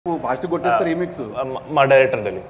fast కొట్టేస్తారు remix మా director Delhi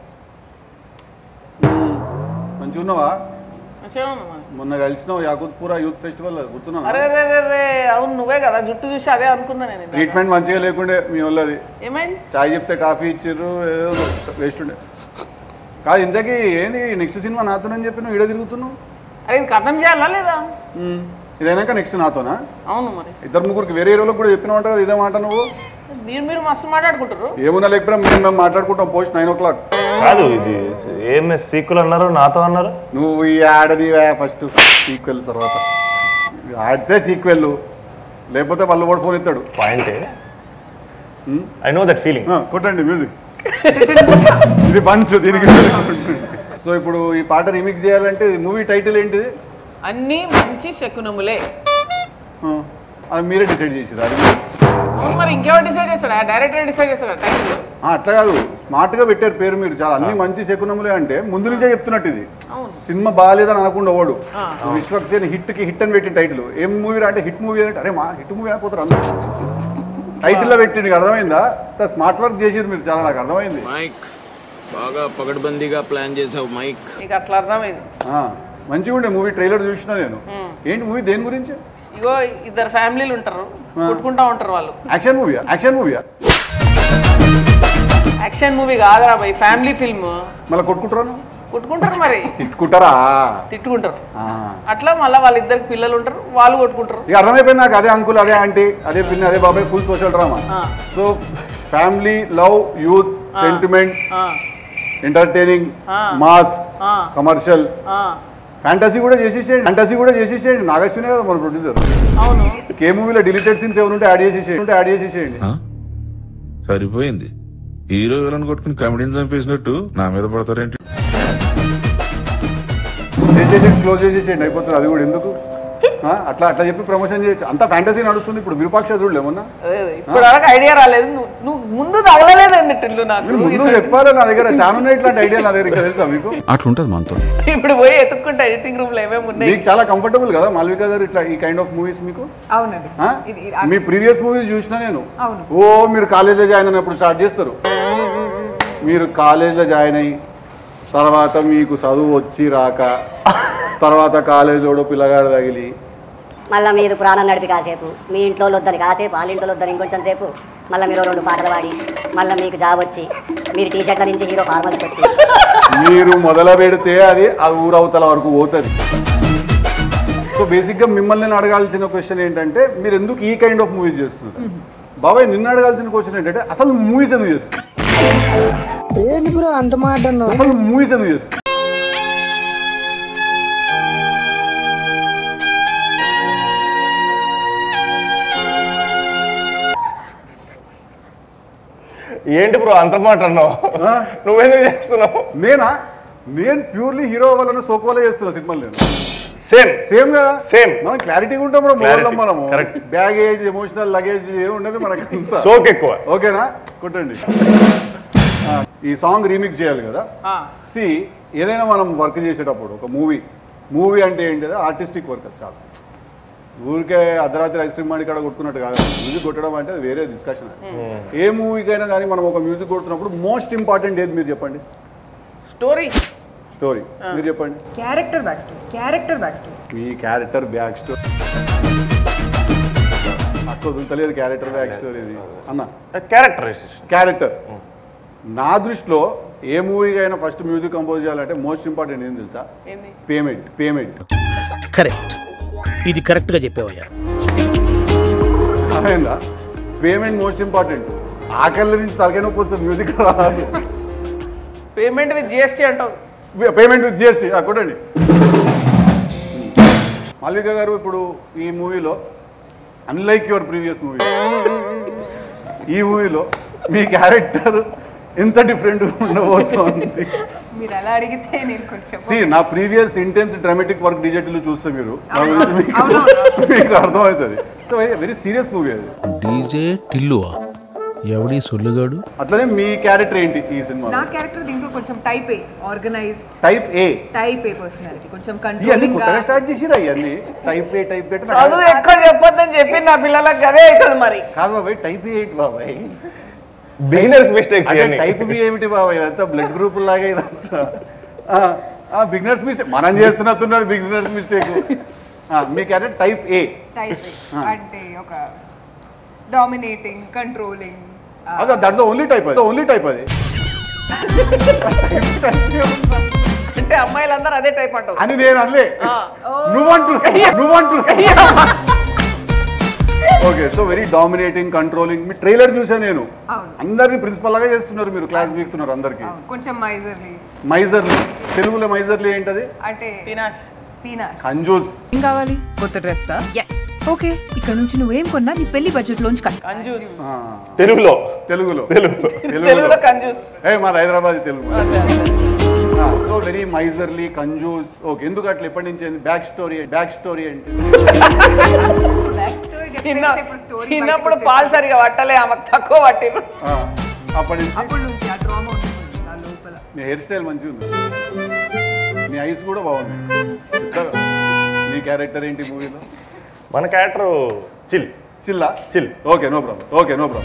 మంచిగా ఉన్నావా మొన్న కలిసినావు యాకుత్పురా యూత్ ఫెస్టివల్ గుర్తున్నావు అరే అవును నువ్వే కదా జుట్టు చూసి అదే అనుకున్నా నేను ట్రీట్మెంట్ మంచిగా లేకుండే మీ వాళ్ళది ఏమైంది చాయ్ చెప్తే కాఫీ ఇచ్చిర్రు ఏదో వేస్ట్ ఉండే కాదు ఇంతకీ ఏంది నెక్స్ట్ సినిమా నాతోనని చెప్పి నువ్వు ఈడ తిరుగుతున్నావు అరే ఇది కథం చేయాలా లేదా ఇదైనాక నెక్స్ట్ నాతోనా అవును మరి ఇద్దరు ముగ్గురికి వేరే ఏరియాలో కూడా చెప్పినావు కదా ఇదే మాట నువ్వు మీరు మస్తు మాట్లాడుకుంటారు ఏమున్నా లేకపోయినా మేము మాట్లాడుకుంటాం పోస్ట్ 9 o'clock కాదు ఇది ఏం సీక్వెల్ అన్నారు నాతో అన్నారు నువ్వు ఈ ఆడని ఫస్ట్ సీక్వెల్ తర్వాత ఆడితే సీక్వెల్ లేకపోతే వాళ్ళు కూడా ఫోన్ ఎత్తాడు point I know that feeling కొట్టండి మ్యూజిక్ ఇది బంచ్ దీనికి సో ఇప్పుడు ఈ పాట రీమిక్స్ చేయాలంటే మూవీ టైటిల్ ఏంటిది అన్నీ మంచి శకునములే అది మీరే డిసైడ్ చేసిరా అవును మరి ఇంకెవరు డిసైడ్ చేస్తాడా డైరెక్టర్ డిసైడ్ చేస్తాడా టైటిల్ అట్లా కాదు స్మార్ట్ గా పెట్టారు పేరు మీరు చాలా అన్ని మంచి శకునములే అంటే ముందు నుంచే చెప్తున్నట్టు ఇది సినిమా బాగాలేదని అనకుండా ఓడు విశ్వక్సేన్ హిట్ కి హిట్ అని పెట్టిన టైటిల్ ఏం మూవీ అంటే హిట్ మూవీ అంటే అరే మా హిట్ మూవీ అయిపోతారు అందరూ టైటిల్లో పెట్టి నీకు అర్థమైందా స్మార్ట్ వర్క్ చేసిరు మీరు చాలా నాకు అర్థమైంది బాగా పగడ్బందీగా ప్లాన్ చేసావు మైక్ నీకు అట్లా అర్థమైంది మంచిగా ఉండే మూవీ ట్రైలర్ చూసినా నేను ఏంటి మూవీ దేని గురించి ఇగో ఇద్దరు ఫ్యామిలీలు ఉంటారు కొట్టుకుంటా ఉంటారు వాళ్ళు యాక్షన్ మూవీయా యాక్షన్ మూవీ కాదురా బై ఫ్యామిలీ ఫిల్మ్ మళ్ళీ కొట్టుకుంటారు మరి తిట్టుకుంటారు అట్లా మళ్ళీ వాళ్ళిద్దరికి పిల్లలు ఉంటారు వాళ్ళు కొట్టుకుంటారు ఇక అర్థమైపోయింది నాకు అదే అంకుల్ అదే ఆంటీ అదే పిన్ని అదే బాబాయ్ full social drama so family love youth sentiment entertaining mass commercial fantasy కూడా చేసేసేయండి నాగశ్వినే కదా మన ప్రొడ్యూసర్ అవును కే మూవీలో డిలీటెడ్ సీన్స్ ఏమైనా ఉంటే యాడ్ చేసేసేయండి సరిపోయింది హీరో విలన్ కొట్టుకుని కామెడీని చంపేసినట్టు నా మీద పడతారేంటి క్లోజ్ చేసేసేయండి అయిపోతుంది అది కూడా ఎందుకు అట్లా చెప్పి ప్రమోషన్ చేయొచ్చు అంత ఫ్యాంటసీ నడుస్తుంది ఇప్పుడు విరూపాక్ష చూడలేమన్నా ఇప్పుడు ఐడియా రాలేదు నువ్వు ముందు తగలలేదు అన్నట్టు నాకు ముందు చెప్పాలి నా దగ్గర చాలా ఇట్లాంటి ఐడియా నా దగ్గర తెలుసా మీకు అట్లుంటది మనతో ఇప్పుడు పోయి ఎత్తుక్కుంటా ఎడిటింగ్ రూమ్ లో ఏమేమి ఉన్నాయి మీకు చాలా కంఫర్టబుల్ కదా మాల్విక గారు ఇట్లా ఈ కైండ్ ఆఫ్ మూవీస్ మీకు అవునండి మీ ప్రీవియస్ మూవీస్ చూసినా నేను మీరు కాలేజ్లో జాయిన్ అయినప్పుడు స్టార్ట్ చేస్తారు మీరు కాలేజ్లో జాయిన్ అయ్యి తర్వాత మీకు చదువు వచ్చి రాక తర్వాత కాలేజీలో పిల్లగాడు తగిలి మళ్ళీ మీరు ప్రాణం నడిపి కాసేపు మీ ఇంట్లో వద్దని కాసేపు వాళ్ళ ఇంట్లో వద్దని ఇంకొంచెం సేపు మళ్ళీ మీరు 2 పాటలు పాడి మళ్ళీ మీకు జాబ్ వచ్చి మీరు టీషర్ట్ల నుంచి హీరో ఫార్మల్స్కి వచ్చి మీరు మొదలు పెడితే అది ఆ ఊరవతల వరకు పోతుంది సో బేసిక్గా మిమ్మల్ని నేను అడగాల్సిన క్వశ్చన్ ఏంటంటే మీరు ఎందుకు ఈ కైండ్ ఆఫ్ మూవీస్ చేస్తున్నారు బాబాయ్ నిన్ను అడగాల్సిన క్వశ్చన్ ఏంటంటే అసలు మూవీస్ ఎందుకు చేస్తున్నారు అంత మాట అసలు మూవీస్ ఎందుకు చేస్తున్నారు ఏంటి బ్రో అంత మాట అన్నావు నువ్వెందుకు చేస్తున్నావు నేను ప్యూర్లీ హీరో వల్ల సోకోలే చేస్తున్నా సినిమాలు నేను సేమ్ కదా మనం క్లారిటీగా ఉంటాం మనము కరెక్ట్ బ్యాగేజ్ ఎమోషనల్ లగేజ్ ఏమి ఉండదు మనకి సోక్ ఎక్కువ ఓకేనా కొట్టండి ఈ సాంగ్ రీమిక్స్ చేయాలి కదా సి ఏదైనా మనం వర్క్ చేసేటప్పుడు ఒక మూవీ అంటే ఏంటి ఆర్టిస్టిక్ వర్క్ అది చాలా ఊరికే అర్ధరాత్రి ఐస్ క్రీమ్ మాడి కాడ కొట్టుకున్నట్టు కాదు మ్యూజిక్ కొట్టడం అంటే అది వేరే డిస్కషన్ ఏ మూవీకైనా కానీ మనం ఒక మ్యూజిక్ కొడుతున్నప్పుడు మోస్ట్ ఇంపార్టెంట్ ఏది మీరు చెప్పండి స్టోరీ మీరు చెప్పండి క్యారెక్టర్ బ్యాక్ స్టోరీ మీ క్యారెక్టర్ బ్యాక్ స్టోరీ అట్లా వదులుతలేదు క్యారెక్టర్ బ్యాక్ స్టోరీ అన్న క్యారెక్టర్ నా దృష్టిలో ఏ మూవీకైనా ఫస్ట్ మ్యూజిక్ కంపోజ్ చేయాలంటే మోస్ట్ ఇంపార్టెంట్ ఏం తెలుసా పేమెంట్ కరెక్ట్ ఇది కరెక్ట్గా చెప్పావయ్యా అర్థమైందా పేమెంట్ మోస్ట్ ఇంపార్టెంట్ ఆకలి నుంచి తలకాయ నొప్పి వస్తుంది మ్యూజిక్ రాదు పేమెంట్ విత్ జిఎస్టీ అంటావు పేమెంట్ విత్ జిఎస్టీ కొట్టండి మాల్విక గారు ఇప్పుడు ఈ మూవీలో అన్లైక్ యువర్ ప్రీవియస్ మూవీ ఈ మూవీలో మీ క్యారెక్టర్ ఎంత డిఫరెంట్ ఉండబోతోంది మీరు అలా అడిగితే నేను కొంచెం నా previous intense dramatic work digital చూస్తే మీరు మీకు అర్థమవుతుంది సో వెరీ సీరియస్ మూవీ అది డీజే టిల్లువా ఎవడి సొల్లుగాడు అట్లనే మీ క్యారెక్టర్ ఏంటి ఈ సినిమా నా క్యారెక్టర్ దీంట్లో కొంచెం type A organised type A personality కొంచెం ఇవన్నీ కొత్తగా స్టార్ట్ చేసిరా ఇవన్నీ టైప్ ఏ చదువు ఎక్కువ చెప్పొద్దని చెప్పి నా పిల్లలకు అదే అవుతుంది మరి కాదు బాబాయ్ టైప్ ఏ ఏంటి బాబాయ్ బిగినర్స్ మిస్టేక్స్ ఇవన్నీ టైప్ బి ఏమిటి బాబా ఇదంతా బ్లడ్ గ్రూప్ లాగా ఇదంతా బిగినర్స్ మిస్టేక్ మనం చేస్తున్నట్టున్నారు బిగినర్స్ మిస్టేక్ మీ క్యారెక్టర్ టైప్ ఏ టైప్ అంటే ఒక dominating controlling that's the only type అది అంటే అమ్మాయిలందరూ అదే టైప్ అంటారు అని నేను అనలే నువ్వంటు okay so very dominating controlling మీ ట్రైలర్ చూసా నేను అందరినీ ప్రిన్సిపల్ లాగా చేస్తున్నారు మీరు క్లాస్ వీక్తున్నారు అందరికి కొంచెం మైజర్లీ తెలుగులో మైజర్లీ ఏంటది అంటే పినాష్ కంజూస్ ఏం కావాలి కొత్త డ్రెస్ ఎస్ ఓకే ఇక్కడ నుంచి నువ్వేం కొన్నా నీ పెళ్లి బడ్జెట్ లోంచి కంజూస్ తెలుగులో కంజూస్ మాది Hyderabad Telugu so very miserly కంజూస్ ఓకే ఎందుకు అట్లా ఎప్పటి నుంచి బ్యాక్ స్టోరీ అంటే చిన్నప్పుడు పాలు సరిగా పట్టలే ఆమెకు తక్కువ పట్టిన అప్పటి అప్పటి నుంచి ఆ డ్రామా ఉంటుంది ఆ లోపల నీ హెయిర్ స్టైల్ మంచిగా ఉంది నీ ఐస్ కూడా బాగుంది నీ క్యారెక్టర్ ఏంటి మూవీలో మన character chill okay no problem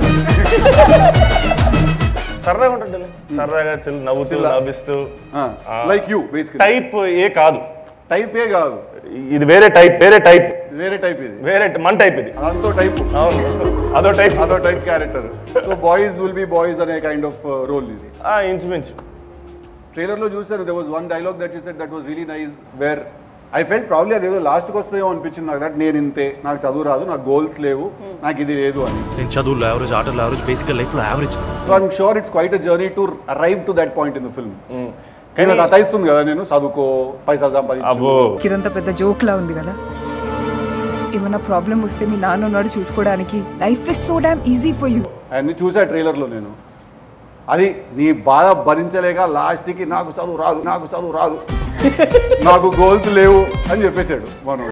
సరదాగా ఉంటుంది సరదాగా చిల్ నవ్వుతూ నవ్విస్తూ like you basic type A కాదు టైప్ ఏ కాదు ఇది వేరే టైప్ ఇది మన టైప్ ఇది అదంతో టైప్ అదో type character so boys will be boys అనే కైండ్ ఆఫ్ రోల్ ఇది ఇంచుమించు ట్రైలర్ లో చూసారు there was one dialogue that you said that was really nice where I felt probably అదేదో లాస్ట్కి వస్తుందేమో అనిపించింది నాకు దట్ నేను ఇంతే నాకు చదువు రాదు నాకు గోల్స్ లేవు నాకు ఇది లేదు అని నేను చదువులో యావరేజ్ ఆటలో యావరేజ్ బేసికల్ లైఫ్లో average so I'm sure it's quite a journey to arrive to that point in the film కానీ సతాయిస్తుంది కదా నేను చదువుకో పైసలు సంపాదించు ఇదంతా పెద్ద జోక్ లా ఉంది కదా ఏమన్నా ప్రాబ్లం వస్తే మీ నాన్న ఉన్నాడు చూసుకోవడానికి life is so damn easy for you అవన్నీ చూసా ట్రైలర్లో నేను అది నీ బాధ భరించలేక లాస్ట్కి నాకు చదువు రాదు నాకు గోల్స్ లేవు అని చెప్పేశాడు మనోడు